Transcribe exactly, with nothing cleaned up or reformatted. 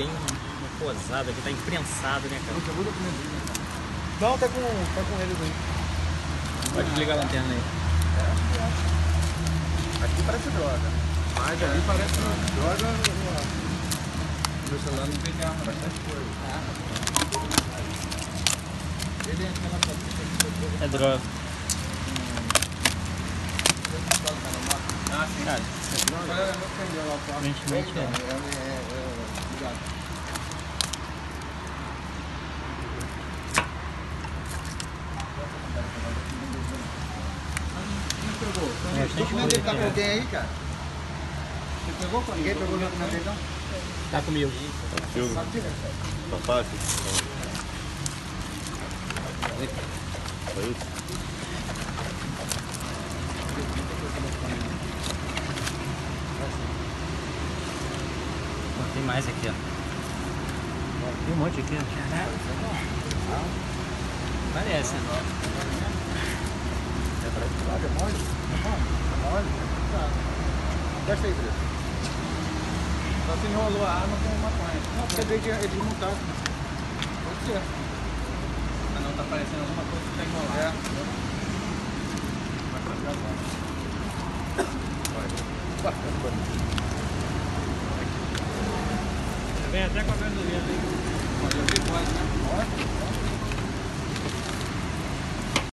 bem posado aqui, tá imprensado, né, cara? Não, tá com, tá com eles aí. Pode desligar a lanterna aí. É, aqui parece droga. Mas é. Ali parece droga. Meu celular não tem arma, bastante coisa. Ele é aquela É droga. Ah, sim. Cara, aparentemente é. Obrigado. É, O documento dele tá com alguém aí, cara? Você pegou? Ninguém pegou o documento dele, não? Tá comigo. Filme. Tá fácil? Foi isso? Tem mais aqui, ó. Tem um monte aqui, ó. Parece, né? É pra esse lado, é mole? É mole? Testa aí, Felipe. Só se enrolou a arma com maconha. Não, porque ele é desmontado. Pode ser. Mas não tá aparecendo alguma coisa que tá enrolada. É. Vem até com a gasolina aí. Pode, né? Pode.